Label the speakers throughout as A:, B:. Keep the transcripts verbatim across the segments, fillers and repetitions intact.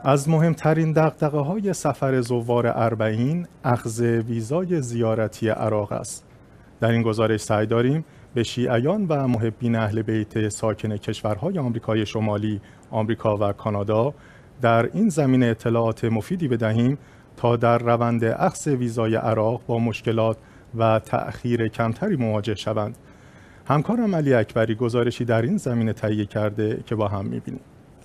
A: از مهمترین دغدغه‌های سفر زوار اربعین اخذ ویزای زیارتی عراق است. در این گزارش سعی داریم به شیعیان و محبین اهل بیت ساکن کشورهای آمریکای شمالی، آمریکا و کانادا در این زمینه اطلاعات مفیدی بدهیم تا در روند اخذ ویزای عراق با مشکلات و تأخیر کمتری مواجه شوند. همکارم علی اکبری گزارشی در این زمینه تهیه کرده که با هم می‌بینیم.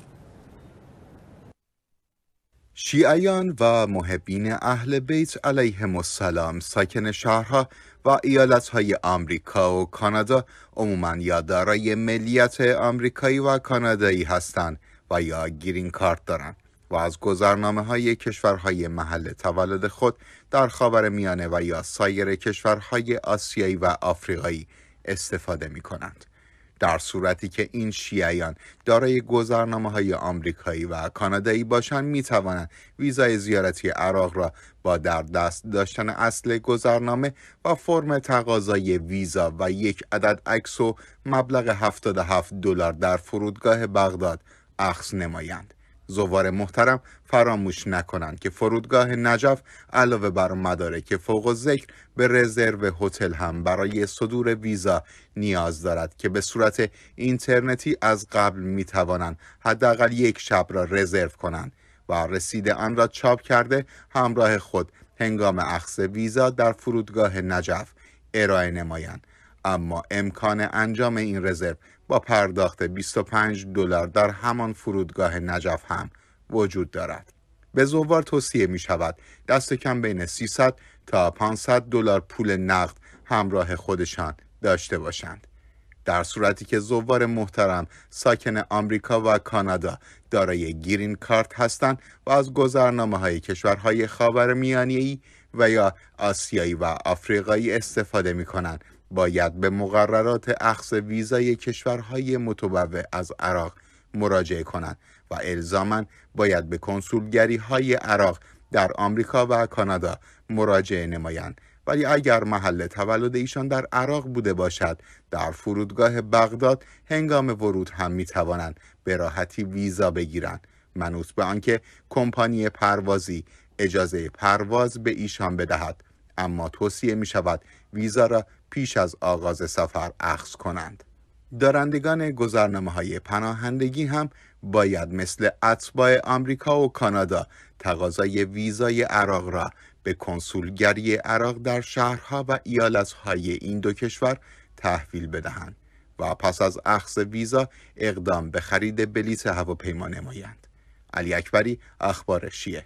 B: شیعیان و محبین اهل بیت علیهم السلام ساکن شهرها و ایالتهای آمریکا و کانادا عموماً یا دارای ملیت آمریکایی و کانادایی هستند و یا گرین کارت دارند و از گذرنامه‌های کشورهای محل تولد خود در خاورمیانه و یا سایر کشورهای آسیایی و آفریقایی استفاده می‌کنند. در صورتی که این شیعیان دارای گذرنامه‌های آمریکایی و کانادایی باشند می‌توانند ویزای زیارتی عراق را با در دست داشتن اصل گذرنامه و فرم تقاضای ویزا و یک عدد عکس و مبلغ هفتاد و هفت دلار در فرودگاه بغداد اخذ نمایند. زوار محترم فراموش نکنند که فرودگاه نجف علاوه بر مدارک فوق الذکر به رزرو هتل هم برای صدور ویزا نیاز دارد که به صورت اینترنتی از قبل می توانند حداقل یک شب را رزرو کنند و رسید آن را چاپ کرده همراه خود هنگام اخذ ویزا در فرودگاه نجف ارائه نمایند. اما امکان انجام این رزرو با پرداخت بیست و پنج دلار در همان فرودگاه نجف هم وجود دارد. به زوار توصیه می شود دست کم بین سیصد تا پانصد دلار پول نقد همراه خودشان داشته باشند. در صورتی که زوار محترم ساکن آمریکا و کانادا دارای گرین کارت هستند و از گذرنامه‌های کشورهای خاورمیانه‌ای و یا آسیایی و آفریقایی استفاده می کنند، باید به مقررات اخذ ویزای کشورهای متبوع از عراق مراجعه کنند و الزاماً باید به کنسولگری‌های عراق در آمریکا و کانادا مراجعه نمایند. ولی اگر محل تولد ایشان در عراق بوده باشد، در فرودگاه بغداد هنگام ورود هم می توانند به راحتی ویزا بگیرند، منوط به آنکه کمپانی پروازی اجازه پرواز به ایشان بدهد. اما توصیه می شود ویزا را پیش از آغاز سفر اخذ کنند. دارندگان گذرنامه‌های پناهندگی هم باید مثل اتباع آمریکا و کانادا تقاضای ویزای عراق را به کنسولگری عراق در شهرها و ایالتهای این دو کشور تحویل بدهند و پس از اخذ ویزا اقدام به خرید بلیط هواپیما نمایند. علی اکبری، اخبار شیعه.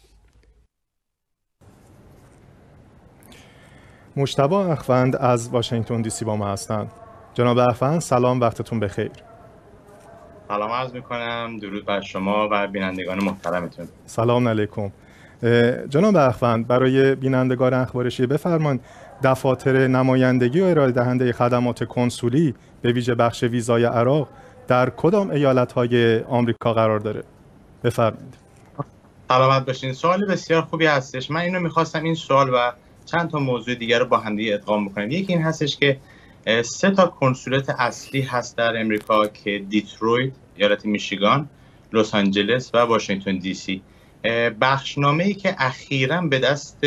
A: مجتبی اخوند از واشنگتن دی سی با ما هستند. جناب اخوند سلام، وقتتون بخیر.
C: سلام عرض میکنم، درود بر شما و بینندگان محترمتون.
A: سلام علیکم. جناب اخوند، برای بینندگان اخبار شیعه بفرمایید دفاتر نمایندگی و ارائه دهنده خدمات کنسولی به ویژه بخش ویزای عراق در کدام ایالت‌های آمریکا قرار داره؟ بفرمایید.
C: سلامت باشین. سوال بسیار خوبی هستش. من اینو میخواستم این سوال و چند تا موضوع دیگر رو با هم دیگه ادغام بکنیم. یکی این هستش که سه تا کنسولات اصلی هست در امریکا که دیترویت، ایالت میشیگان، لس آنجلس و واشنگتن دی سی. بخشنامه‌ای که اخیراً به دست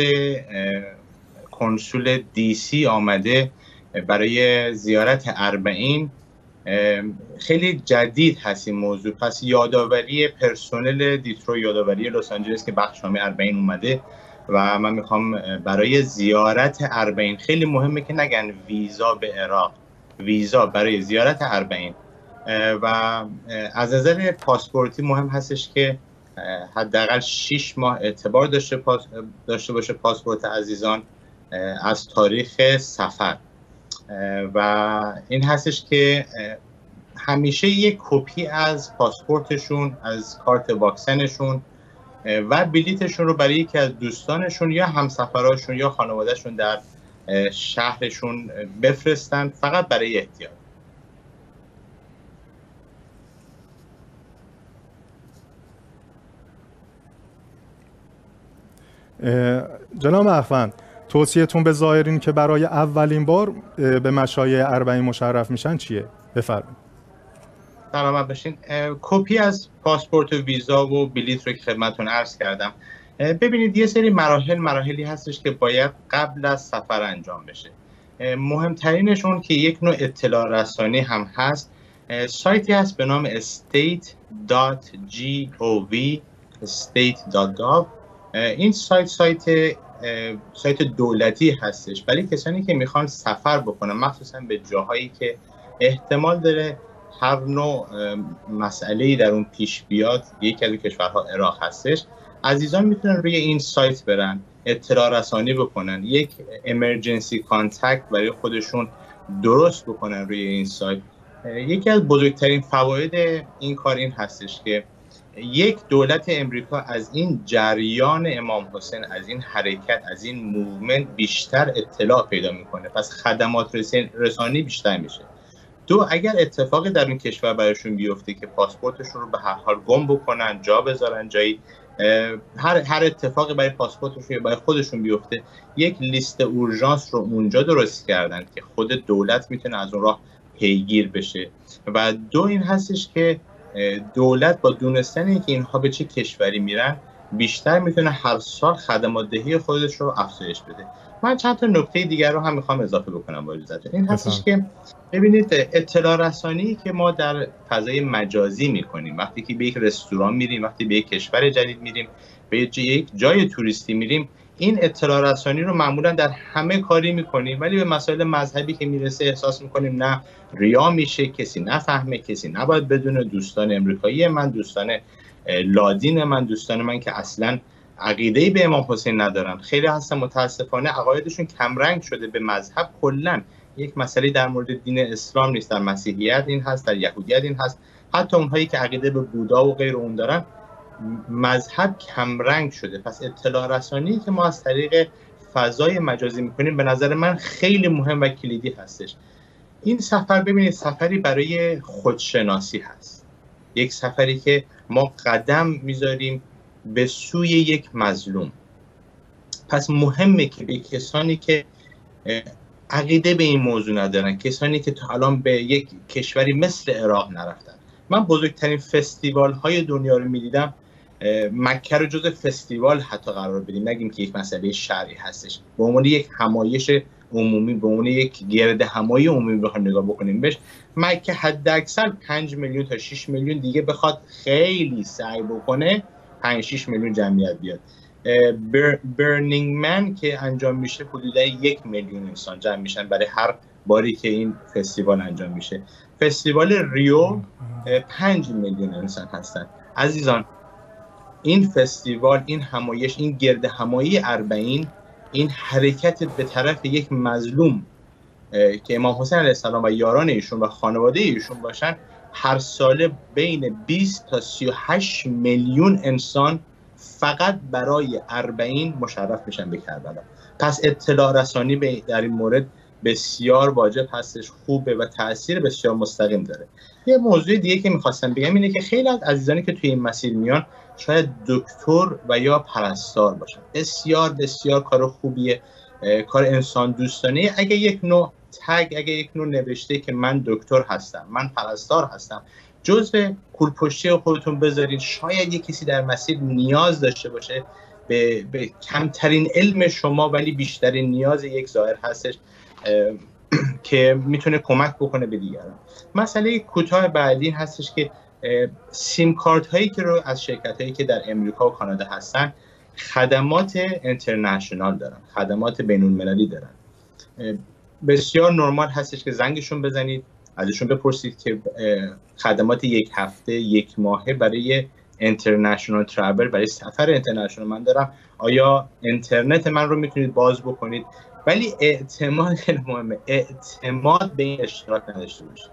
C: کنسول دی سی آمده برای زیارت اربعین خیلی جدید هست این موضوع. پس یادآوری پرسنل دیترویت، یادآوری لس آنجلس که بخشنامه اربعین اومده و من میخوام برای زیارت اربعین، خیلی مهمه که نگن ویزا به عراق، ویزا برای زیارت اربعین. و از نظر پاسپورتی مهم هستش که حداقل شش ماه اعتبار داشته پاس داشته باشه پاسپورت عزیزان از تاریخ سفر. و این هستش که همیشه یک کپی از پاسپورتشون، از کارت واکسنشون و بلیتشون رو برای یکی از دوستانشون یا همسفراشون یا خانوادهشون در شهرشون بفرستن، فقط برای احتیاط.
A: جناب اخوند، توصیه‌تون به زائرین که برای اولین بار به مشایع اربعین مشرف میشن چیه؟ بفرمایید.
C: سلامت باشین. کپی از پاسپورت و ویزا و بلیط رو که خدمتتون عرض کردم. ببینید یه سری مراحل مراحلی هستش که باید قبل از سفر انجام بشه. مهمترینشون که یک نوع اطلاع رسانی هم هست، سایتی هست به نام استیت دات گاو استیت دات گاو. این سایت سایت سایت دولتی هستش، ولی کسانی که میخوان سفر بکنن مخصوصا به جاهایی که احتمال داره هر نوع مسئله‌ای در اون پیش بیاد، یکی از کشورها عراق هستش، عزیزان میتونن روی این سایت برن اطلاع رسانی بکنن، یک امرجنسی کانتکت برای خودشون درست بکنن روی این سایت. یکی از بزرگترین فواید این کار این هستش که یک دولت امریکا از این جریان امام حسین، از این حرکت، از این موومنت بیشتر اطلاع پیدا میکنه، پس خدمات رسانی بیشتر میشه. دو، اگر اتفاقی در اون کشور برایشون بیفته که پاسپورتشون رو به هر حال گم بکنن، جا بذارن جایی، هر هر اتفاقی برای پاسپورتشون یا برای خودشون بیفته، یک لیست اورژانس رو اونجا درست کردن که خود دولت میتونه از اون راه پیگیر بشه. و دو این هستش که دولت با دونستن اینکه اینها به چه کشوری میرن بیشتر میتونه هر سال خدمات دهی خودش رو افزایش بده. من چند تا نکته دیگر رو هم میخوام اضافه بکنم با اجازهتون. این هستش که ببینید اطلاع رسانی که ما در فضای مجازی میکنیم، وقتی که به یک رستوران میریم، وقتی به یک کشور جدید میریم، به یک جای توریستی میریم، این اطلاع رسانی رو معمولا در همه کاری میکنیم، ولی به مسائل مذهبی که میرسه احساس میکنیم نه ریا میشه، کسی نفهمه، کسی نباید بدونه، دوستان امریکایی من، دوستان لادین من، دوستان من که اصلا عقیده‌ای به امام حسین ندارن، خیلی هستن متاسفانه عقایدشون کمرنگ شده به مذهب. کلا یک مسئله در مورد دین اسلام نیست، در مسیحیت این هست، در یهودیت این هست، حتی اونهایی که عقیده به بودا و غیر اون دارن، مذهب کمرنگ شده. پس اطلاع رسانی که ما از طریق فضای مجازی میکنیم به نظر من خیلی مهم و کلیدی هستش. این سفر ببینید سفری برای خودشناسی هست، یک سفری که ما قدم میذاریم به سوی یک مظلوم. پس مهمه که به کسانی که عقیده به این موضوع ندارن، کسانی که تا الان به یک کشوری مثل عراق نرفتن، من بزرگترین فستیوال های دنیا رو میدیدم، مکه رو جز فستیوال حتی قرار بدیم، نگیم که یک مسئله شرعی هستش، به عنوان یک همایش عمومی، به عنوان یک گرد همایی عمومی بخوام نگاه بکنیم بهش، مکه حد اکثر پنج میلیون تا شش میلیون دیگه بخواد خیلی سعی بکنه پنج شش میلیون جمعیت بیاد. بر، برنینگ من که انجام میشه حدودا یک میلیون انسان جمع میشن برای هر باری که این فستیوال انجام میشه. فستیوال ریو پنج میلیون انسان هستن. عزیزان این فستیوال، این همایش، این گرد همایی اربعین، این حرکت به طرف یک مظلوم که امام حسین علیه السلام و یاران ایشون و خانواده ایشون باشن، هر ساله بین بیست تا سی و هشت میلیون انسان فقط برای اربعین مشرف میشن به کربلا. پس اطلاع رسانی در این مورد بسیار واجب هستش، خوبه و تأثیر بسیار مستقیم داره. یه موضوع دیگه که میخواستم بگم اینه که خیلی از عزیزانی که توی این مسیر میان شاید دکتر و یا پرستار باشن. بسیار بسیار کار خوبیه، کار انسان دوستانه. اگه یک نوع تگ، اگه یک نوع نوشته که من دکتر هستم، من پرستار هستم، جزء کولپشتی خودتون بذارید. شاید یک کسی در مسیر نیاز داشته باشه به, به کمترین علم شما ولی بیشترین نیاز یک زائر هستش که میتونه کمک بکنه به دیگران. مسئله کوتاه بعدی هستش که سیم کارت هایی که رو از شرکت هایی که در امریکا و کانادا هستن خدمات اینترنشنال دارن، خدمات بین المللی دارن. بسیار نرمال هستش که زنگشون بزنید، ازشون بپرسید که خدمات یک هفته، یک ماهه برای اینترنشنال ترابل، برای سفر اینترنشنال من دارم، آیا اینترنت من رو میتونید باز بکنید؟ ولی اعتماد خیلی مهمه، اعتماد به این اشتراک نداشته باشید،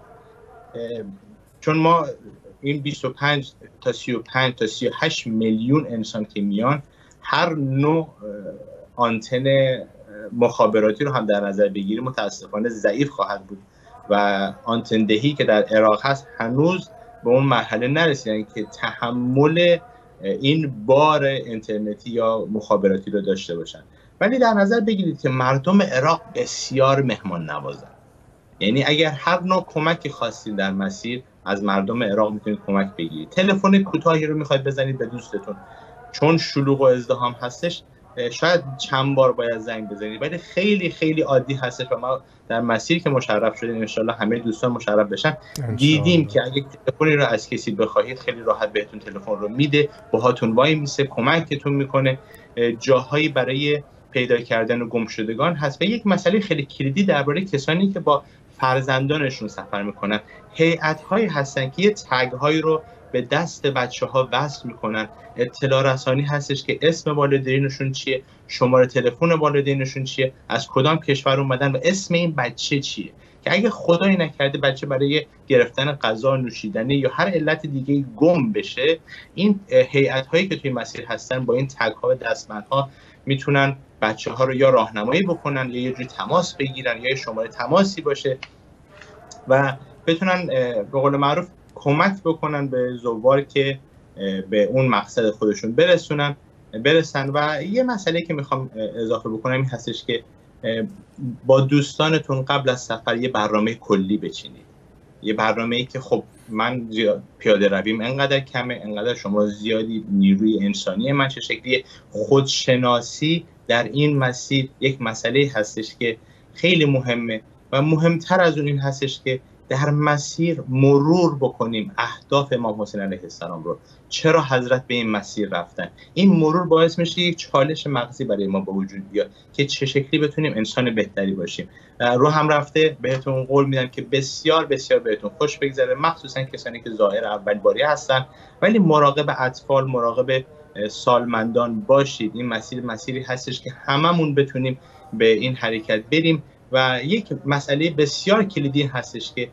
C: چون ما این بیست و پنج تا سی و پنج تا سی و هشت میلیون انسان که میان، هر نوع آنتن مخابراتی رو هم در نظر بگیریم متاسفانه ضعیف خواهد بود و آنتن دهی که در عراق هست هنوز به اون مرحله نرسیدن که تحمل این بار اینترنتی یا مخابراتی رو داشته باشن. ولی در نظر بگیرید که مردم عراق بسیار مهمان نوازن، یعنی اگر هر نوع کمکی خواستید در مسیر از مردم عراق میتونید کمک بگیرید. تلفن کوتاهی رو میخواید بزنید به دوستتون، چون شلوغ و ازدحام هستش شاید چند بار باید زنگ بزنید، ولی خیلی خیلی عادی هستش و ما در مسیر که مشرف شدیم ان شاءالله همه دوستان مشرف بشن دیدیم که اگه تلفنی رو از کسی بخواهید خیلی راحت بهتون تلفن رو میده، باهاتون وای میسه، کمکتون میکنه. جاهایی برای پیدا کردن گمشدگان هست. و یک مسئله خیلی کلیدی درباره کسانی که با فرزندانشون سفر میکنن، هیئت‌هایی هستن که یه تگ‌هایی رو به دست بچه‌ها وصل میکنن. اطلاع رسانی هستش که اسم والدینشون چیه، شماره تلفن والدینشون چیه، از کدام کشور اومدن و اسم این بچه چیه، که اگه خدایی نکرده بچه برای گرفتن غذا، نوشیدنی یا هر علت دیگه گم بشه، این هیئت‌هایی که توی مسیر هستن با این تگ‌ها و دستبندها میتونن بچه‌ها رو یا راهنمایی بکنن یا یه جوری تماس بگیرن یا شماره تماسی باشه و بتونن به قول معروف کمک بکنن به زوار که به اون مقصد خودشون برسونن برسن. و یه مسئله که میخوام اضافه بکنم این هستش که با دوستانتون قبل از سفر یه برنامه کلی بچینید. یه برنامه‌ای که خب من پیاده رویم انقدر کمه، انقدر شما زیادی، نیروی انسانی من چه شکلیه. خودشناسی در این مسیر یک مسئله هستش که خیلی مهمه و مهمتر از اون این هستش که در مسیر مرور بکنیم اهداف امام حسین علیه السلام رو، چرا حضرت به این مسیر رفتن. این مرور باعث میشه یک چالش مغزی برای ما به وجود بیاد که چه شکلی بتونیم انسان بهتری باشیم. رو هم رفته بهتون قول میدم که بسیار بسیار بهتون خوش بگذره، مخصوصا کسانی که زائر اول باری هستن، ولی مراقب اطفال، مراقب سالمندان باشید. این مسیر مسیری هستش که هممون بتونیم به این حرکت بریم. و یک مسئله بسیار کلیدی هستش که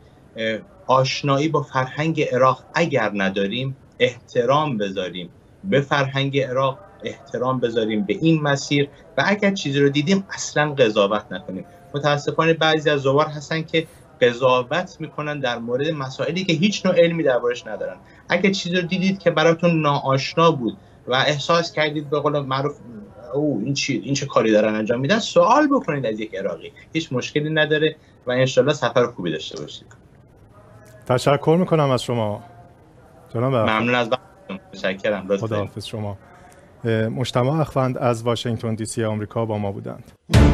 C: آشنایی با فرهنگ عراق اگر نداریم، احترام بذاریم به فرهنگ عراق، احترام بذاریم به این مسیر و اگر چیزی رو دیدیم اصلا قضاوت نکنیم. متاسفانه بعضی از زوار هستن که قضاوت میکنن در مورد مسائلی که هیچ نوع علمی دربارش ندارن. اگر چیزی رو دیدید که براتون ناآشنا بود و احساس کردید به قول معروف او این چی این چه کاری دارن انجام میدن، سوال بکنید از یک عراقی، هیچ مشکلی نداره و انشالله سفر خوبی داشته باشید.
A: تشکر میکنم از شما جناب.
C: ممنون از وقتتون، متشکرم.
A: خداحافظ شما. مجتمع اخوند از واشنگتن دی سی آمریکا با ما بودند.